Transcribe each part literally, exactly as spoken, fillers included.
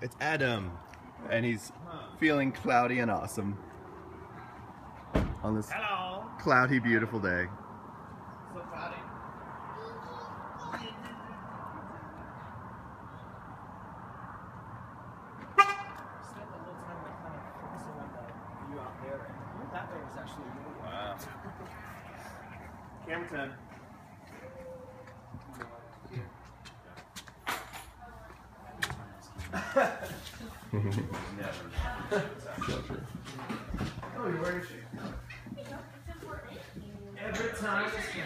It's Adam, and he's feeling cloudy and awesome on this Hello. cloudy, beautiful day. So cloudy. Spent the whole time like kind of focusing on the view out there, and that way was actually really wow. Camera ten. Oh, you're wearing a shoe. Every time.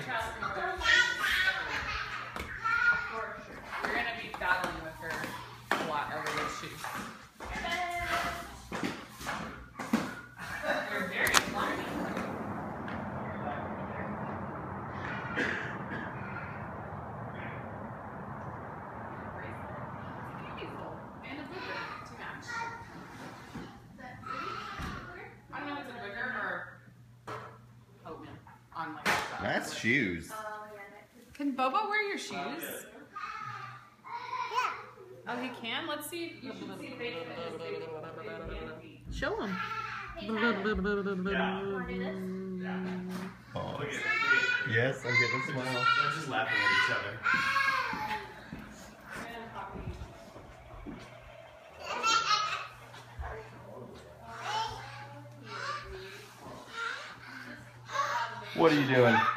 You're going to be battling with her a lot over those shoes. They're very fluffy. And a booger to match. I don't know if it's a booger or oatmeal on like that. Nice shoes. Can Bobo wear your shoes? Oh, he can? Let's see if you should see if they can. Show him. Oh, yes, I'm getting a smile. They're just laughing at each other. What are you doing?